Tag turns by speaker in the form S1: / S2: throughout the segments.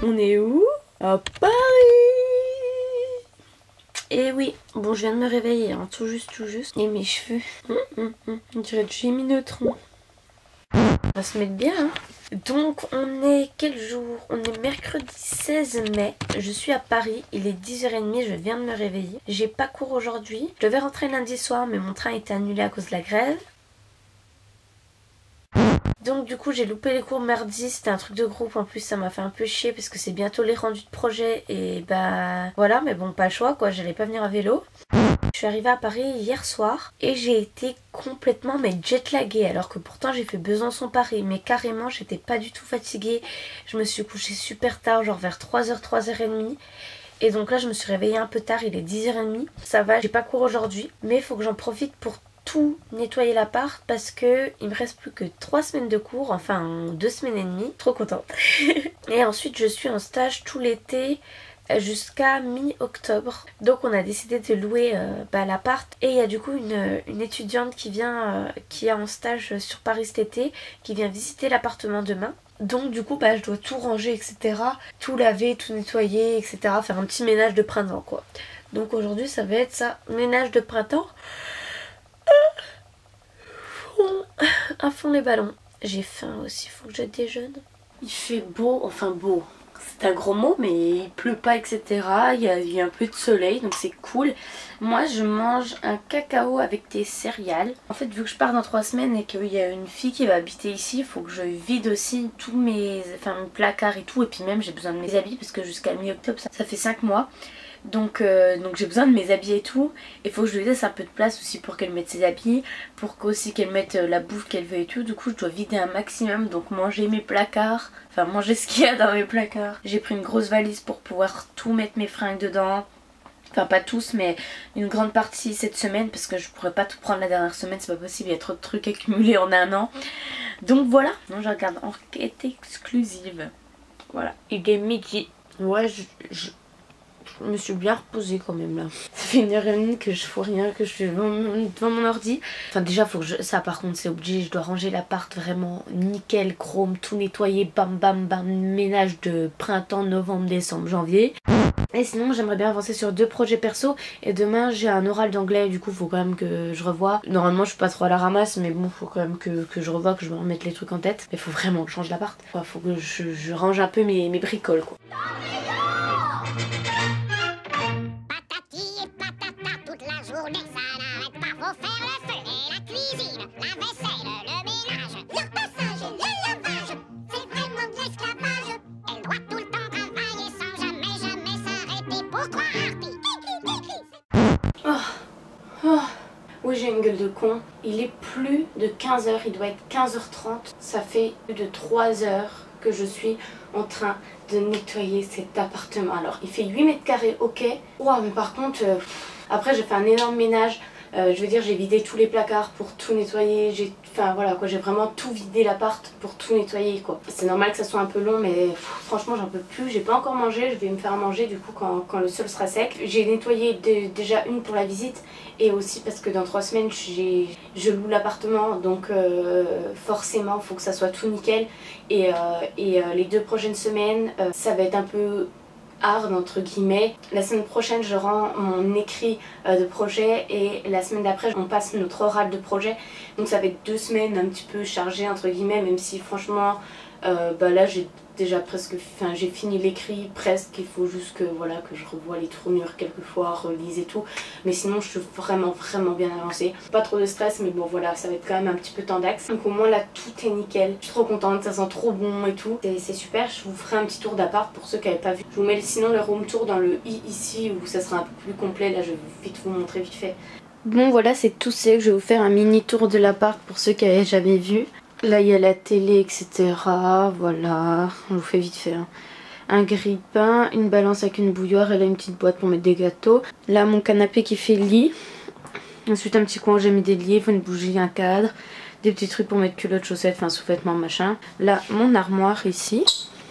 S1: On est où? À Paris. Et oui, bon je viens de me réveiller, hein, tout juste. Et mes cheveux, on dirait du Gémy Neutron. On va se mettre bien, hein. Donc on est quel jour? On est mercredi 16 mai, je suis à Paris, il est 10h30, je viens de me réveiller. J'ai pas cours aujourd'hui, je devais rentrer lundi soir mais mon train a été annulé à cause de la grève. Donc du coup j'ai loupé les cours mardi, c'était un truc de groupe, en plus ça m'a fait un peu chier parce que c'est bientôt les rendus de projet et bah voilà, mais bon pas le choix quoi, j'allais pas venir à vélo. Je suis arrivée à Paris hier soir et j'ai été complètement jetlaguée alors que pourtant j'ai fait Besançon-Paris mais carrément j'étais pas du tout fatiguée. Je me suis couchée super tard, genre vers 3h, 3h30 et donc là je me suis réveillée un peu tard, il est 10h30. Ça va, j'ai pas cours aujourd'hui mais il faut que j'en profite pour tout nettoyer l'appart parce que il me reste plus que 3 semaines de cours, enfin 2 semaines et demie, trop contente. Et ensuite je suis en stage tout l'été jusqu'à mi-octobre, donc on a décidé de louer l'appart et il y a du coup une étudiante qui vient qui est en stage sur Paris cet été, qui vient visiter l'appartement demain. Donc du coup je dois tout ranger etc, tout laver, tout nettoyer etc, faire un petit ménage de printemps quoi. Donc aujourd'hui ça va être ça, ménage de printemps à fond les ballons. J'ai faim aussi, faut que je déjeune. Il fait beau, enfin beau, c'est un gros mot mais il pleut pas etc. Il y a un peu de soleil donc c'est cool. Moi je mange un cacao avec des céréales. En fait vu que je pars dans 3 semaines et qu'il y a une fille qui va habiter ici, il faut que je vide aussi tous mes placards et tout. Et puis même j'ai besoin de mes habits parce que jusqu'à mi-octobre ça fait 5 mois. Donc j'ai besoin de mes habits et tout. Il faut que je lui laisse un peu de place aussi pour qu'elle mette ses habits, pour qu'aussi qu'elle mette la bouffe qu'elle veut et tout. Du coup je dois vider un maximum, donc manger mes placards, enfin manger ce qu'il y a dans mes placards. J'ai pris une grosse valise pour pouvoir tout mettre mes fringues dedans. Enfin pas tous mais une grande partie cette semaine parce que je pourrais pas tout prendre la dernière semaine, c'est pas possible, il y a trop de trucs accumulés en un an. Donc voilà, non, je regarde Enquête exclusive. Voilà, il est midi. Ouais je me suis bien reposée quand même là. Ça fait 1h30 que je fous rien, que je suis devant mon ordi. Enfin déjà faut que ça par contre c'est obligé, je dois ranger l'appart vraiment nickel, chrome, tout nettoyer, bam bam bam, ménage de printemps, novembre, décembre, janvier. Et sinon j'aimerais bien avancer sur 2 projets perso et demain j'ai un oral d'anglais, du coup faut quand même que je revoie. Normalement je suis pas trop à la ramasse mais bon faut quand même que je revoie, que je me remette les trucs en tête. Mais faut vraiment que je change l'appart. Faut que je range un peu mes bricoles quoi. Oui j'ai une gueule de con. Il est plus de 15h, il doit être 15h30. Ça fait plus de 3 heures que je suis en train de nettoyer cet appartement. Alors il fait 8 mètres carrés, ok. Ouah mais par contre, après j'ai fait un énorme ménage. Je veux dire j'ai vidé tous les placards pour tout nettoyer, enfin voilà quoi, j'ai vraiment tout vidé l'appart pour tout nettoyer quoi. C'est normal que ça soit un peu long mais franchement j'en peux plus, j'ai pas encore mangé, je vais me faire manger du coup quand le sol sera sec. J'ai nettoyé déjà une pour la visite et aussi parce que dans 3 semaines je loue l'appartement donc forcément il faut que ça soit tout nickel et les 2 prochaines semaines ça va être un peu hard entre guillemets. La semaine prochaine je rends mon écrit de projet et la semaine d'après on passe notre oral de projet, donc ça va être 2 semaines un petit peu chargées entre guillemets, même si franchement là j'ai déjà presque, enfin j'ai fini l'écrit presque, il faut juste que voilà que je revoie les tournures quelquefois, relise et tout, mais sinon je suis vraiment bien avancée, pas trop de stress mais bon voilà ça va être quand même un petit peu tendax, donc au moins là tout est nickel, je suis trop contente, ça sent trop bon et tout, c'est super. Je vous ferai un petit tour d'appart pour ceux qui n'avaient pas vu, je vous mets sinon le room tour dans le i ici où ça sera un peu plus complet, là je vais vite vous montrer vite fait. Bon voilà c'est tout sec, je vais vous faire un mini tour de l'appart pour ceux qui n'avaient jamais vu. Là il y a la télé etc, voilà, on vous fait vite fait hein. Un grille-pain, une balance avec une bouilloire et là une petite boîte pour mettre des gâteaux. Là mon canapé qui fait lit, ensuite un petit coin où j'ai mis des livres, une bougie, un cadre, des petits trucs pour mettre culottes, chaussettes, enfin sous-vêtements machin. Là mon armoire ici,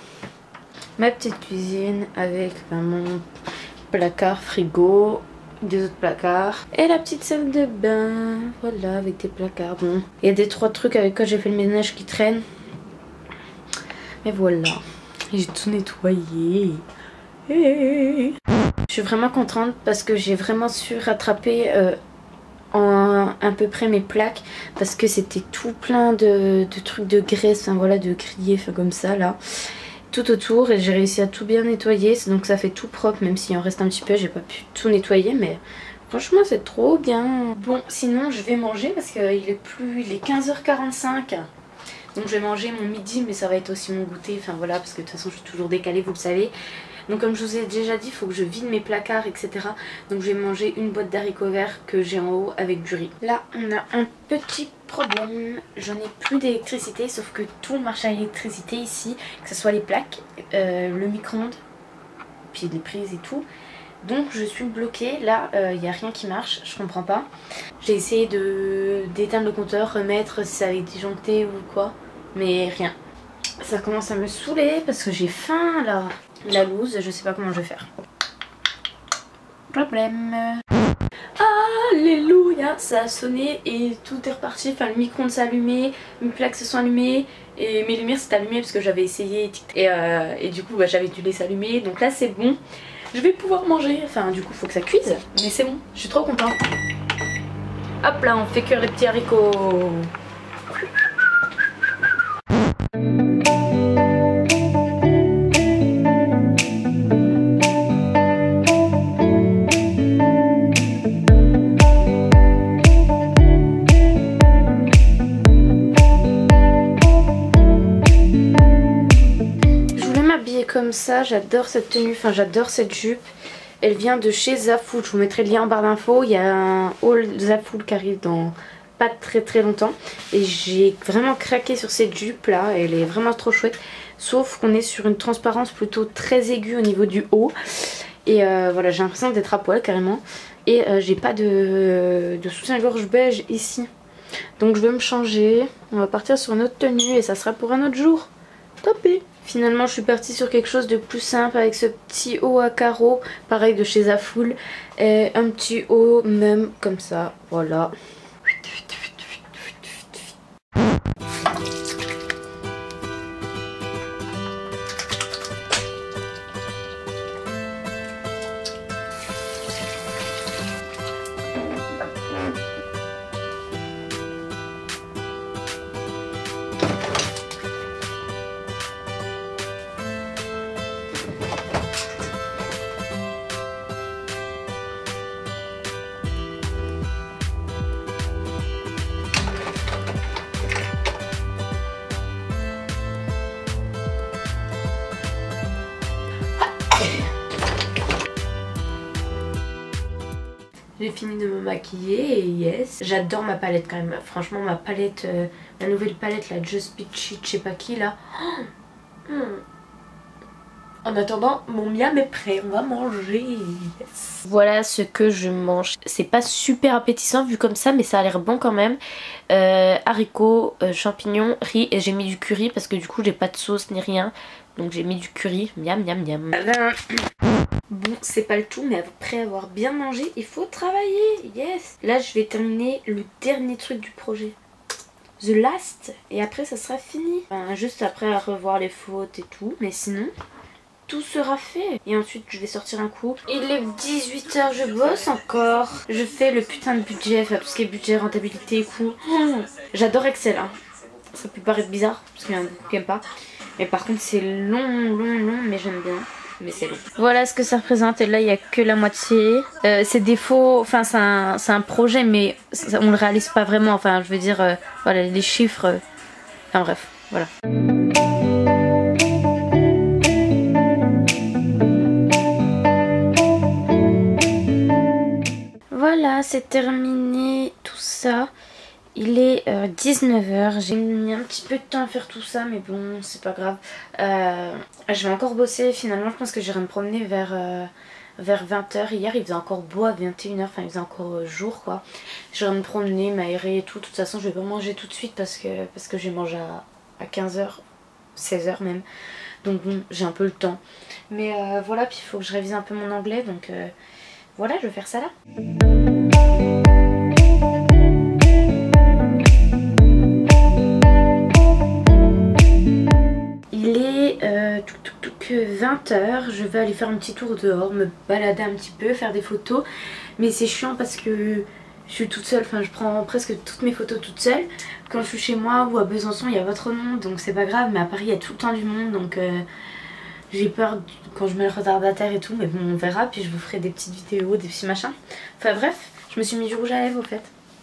S1: ma petite cuisine avec mon placard, frigo, des autres placards et la petite salle de bain, voilà avec des placards. Bon il y a des 3 trucs avec quoi j'ai fait le ménage qui traînent mais voilà J'ai tout nettoyé. Je suis vraiment contente parce que j'ai vraiment su rattraper en à peu près mes plaques, parce que c'était tout plein de trucs de graisse, enfin voilà, de grillés, enfin comme ça là, tout autour, et j'ai réussi à tout bien nettoyer, donc ça fait tout propre, même s'il en reste un petit peu, j'ai pas pu tout nettoyer, mais franchement c'est trop bien. Bon, sinon je vais manger parce qu'il est 15h45. Donc je vais manger mon midi, mais ça va être aussi mon goûter, enfin voilà, parce que de toute façon je suis toujours décalée, vous le savez. Donc comme je vous ai déjà dit, il faut que je vide mes placards, etc. Donc je vais manger une boîte d'haricots verts que j'ai en haut avec du riz. Là on a un petit problème, j'en ai plus d'électricité, sauf que tout marche à l'électricité ici, que ce soit les plaques, le micro-ondes, puis les prises et tout. Donc je suis bloquée, là il n'y a rien qui marche, je comprends pas. J'ai essayé d'éteindre le compteur, remettre si ça avait disjoncté ou quoi, mais rien. Ça commence à me saouler parce que j'ai faim là. La loose, je sais pas comment je vais faire. Problème. Alléluia, ça a sonné et tout est reparti. Enfin, le micro-ondes s'est allumé, mes plaques se sont allumées et mes lumières s'est allumées parce que j'avais essayé et du coup bah, j'avais dû les allumer. Donc là c'est bon, je vais pouvoir manger. Enfin du coup faut que ça cuise, mais c'est bon, je suis trop contente. Hop là, on fait cuire les petits haricots. Comme ça, j'adore cette tenue, enfin j'adore cette jupe. Elle vient de chez Zaful, je vous mettrai le lien en barre d'infos. Il y a un haul Zaful qui arrive dans pas très longtemps. Et j'ai vraiment craqué sur cette jupe là, elle est vraiment trop chouette. Sauf qu'on est sur une transparence plutôt très aiguë au niveau du haut. Et voilà, j'ai l'impression d'être à poil carrément. Et j'ai pas de soutien-gorge beige ici. Donc je vais me changer, on va partir sur une autre tenue et ça sera pour un autre jour. Topé. Finalement je suis partie sur quelque chose de plus simple avec ce petit haut à carreaux, pareil de chez Zaful. Et un petit haut même comme ça, voilà. J'ai fini de me maquiller et yes, j'adore ma palette quand même. Franchement ma palette, ma nouvelle palette la Just Peachy, je sais pas qui là. En attendant, mon miam est prêt, on va manger. Yes. Voilà ce que je mange. C'est pas super appétissant vu comme ça, mais ça a l'air bon quand même. Haricots, champignons, riz, et j'ai mis du curry parce que du coup j'ai pas de sauce ni rien. Donc j'ai mis du curry, miam miam miam. Bon, c'est pas le tout, mais après avoir bien mangé, il faut travailler, yes. Là, je vais terminer le dernier truc du projet. The last, et après ça sera fini. Enfin, juste après à revoir les fautes et tout, mais sinon, tout sera fait. Et ensuite, je vais sortir un coup. Il est 18 h, je bosse encore. Je fais le putain de budget, enfin tout ce qui est budget, rentabilité, coût. J'adore Excel, hein. Ça peut paraître bizarre, parce qu'il y en a beaucoup qui n'aiment pas. Mais par contre, c'est long, mais j'aime bien. Mais c'est long. Voilà ce que ça représente et là il n'y a que la moitié. C'est des faux, enfin c'est un projet mais on le réalise pas vraiment, enfin je veux dire voilà les chiffres, enfin bref, voilà. Voilà, c'est terminé tout ça. Il est 19 h, j'ai mis un petit peu de temps à faire tout ça mais bon c'est pas grave. Je vais encore bosser, finalement je pense que j'irai me promener vers 20 h. Hier il faisait encore beau à 21 h, enfin il faisait encore jour quoi. J'irai me promener, m'aérer et tout, de toute façon je vais pas manger tout de suite parce que j'ai mangé à 15 h, 16 h même. Donc bon j'ai un peu le temps. Mais voilà, puis il faut que je révise un peu mon anglais donc voilà, je vais faire ça là. Il est que 20 h, je vais aller faire un petit tour dehors, me balader un petit peu, faire des photos. Mais c'est chiant parce que je suis toute seule, enfin je prends presque toutes mes photos toute seule. Quand je suis chez moi ou à Besançon il y a pas trop de monde donc c'est pas grave, mais à Paris il y a tout le temps du monde donc j'ai peur quand je mets le retardataire et tout, mais bon on verra, puis je vous ferai des petites vidéos, des petits machins. Enfin bref, je me suis mis du rouge à lèvres au fait.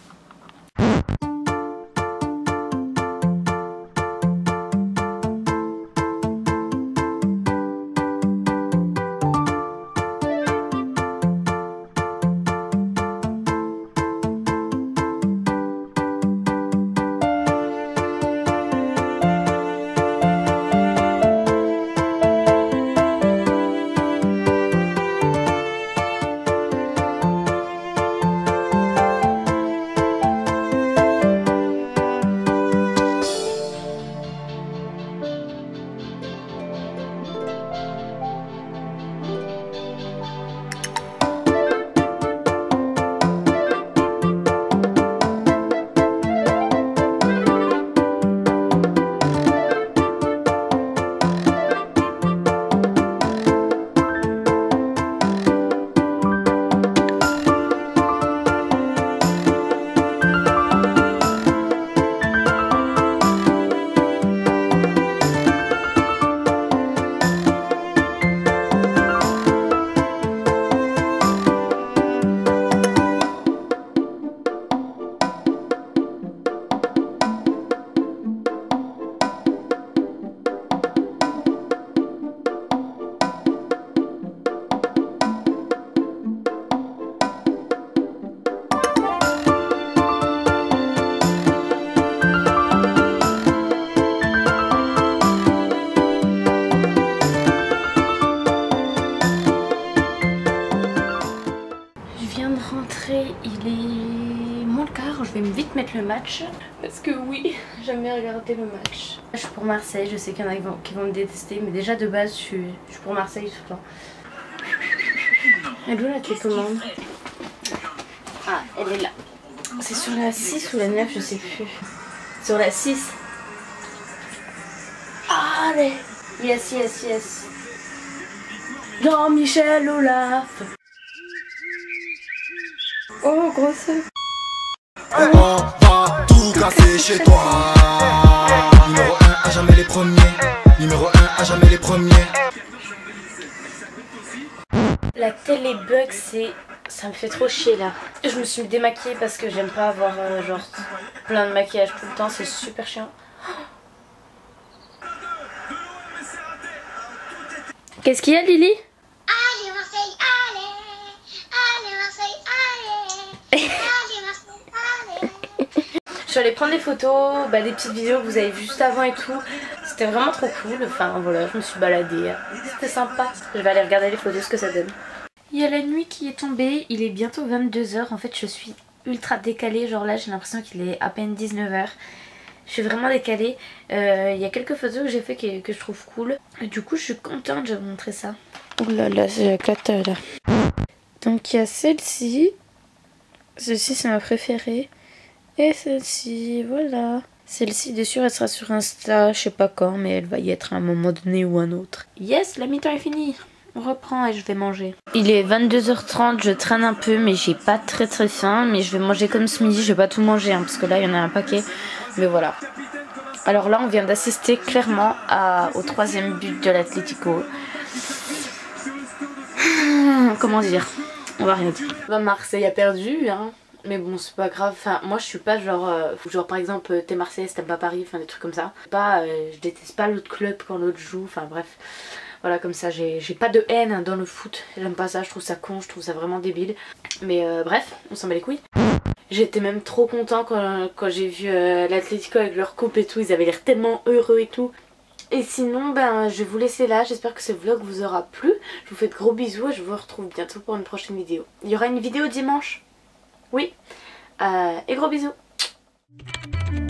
S1: Il est moins le quart, je vais vite mettre le match parce que oui, j'aime bien regarder le match. Je suis pour Marseille, je sais qu'il y en a qui vont me détester, mais déjà de base je suis pour Marseille tout le temps. Elle est où la télécommande? Ah, elle est là. C'est sur la 6 ou la 9, je sais plus. Sur la 6. Ah, allez. Yes, yes, yes. Jean-Michel Olaf. Oh, grosse.
S2: On va tout casser chez toi. Numéro 1 à jamais les premiers. Numéro 1 à jamais les premiers.
S1: La télé bug, ça me fait trop chier là. Je me suis démaquillée parce que j'aime pas avoir genre plein de maquillage tout le temps, c'est super chiant. Qu'est-ce qu'il y a, Lily?
S3: Allez Marseille, allez. Allez Marseille, allez. Allez Marseille, allez.
S1: Je suis allée prendre des photos, des petites vidéos que vous avez vues juste avant et tout. C'était vraiment trop cool. Enfin voilà, je me suis baladée. C'était sympa. Je vais aller regarder les photos, ce que ça donne. Il y a la nuit qui est tombée. Il est bientôt 22 h. En fait, je suis ultra décalée. Genre là, j'ai l'impression qu'il est à peine 19 h. Je suis vraiment décalée. Il y a quelques photos que j'ai fait que je trouve cool. Et du coup, je suis contente de vous montrer ça. Oh là là, c'est la cata là. Donc il y a celle-ci. Celle-ci, c'est ma préférée. Et celle-ci, voilà. Celle-ci, de sûr, elle sera sur Insta, je sais pas quand, mais elle va y être à un moment donné ou un autre. Yes, la mi-temps est finie. On reprend et je vais manger. Il est 22 h 30, je traîne un peu, mais j'ai pas très faim. Mais je vais manger comme ce midi, je vais pas tout manger, parce que là, il y en a un paquet. Mais voilà. Alors là, on vient d'assister clairement au 3e but de l'Atlético. Comment dire? On va rien dire. Marseille a perdu, hein. Mais bon, c'est pas grave. Enfin, moi je suis pas genre par exemple, t'es Marseillaise, t'aimes pas Paris, enfin des trucs comme ça. Je déteste pas l'autre club quand l'autre joue, enfin bref. Voilà, comme ça, j'ai pas de haine dans le foot. J'aime pas ça, je trouve ça con, je trouve ça vraiment débile. Mais bref, on s'en bat les couilles. J'étais même trop content quand j'ai vu l'Atlético avec leur coupe et tout. Ils avaient l'air tellement heureux et tout. Et sinon, je vais vous laisser là. J'espère que ce vlog vous aura plu. Je vous fais de gros bisous et je vous retrouve bientôt pour une prochaine vidéo. Il y aura une vidéo dimanche. Oui. Et gros bisous.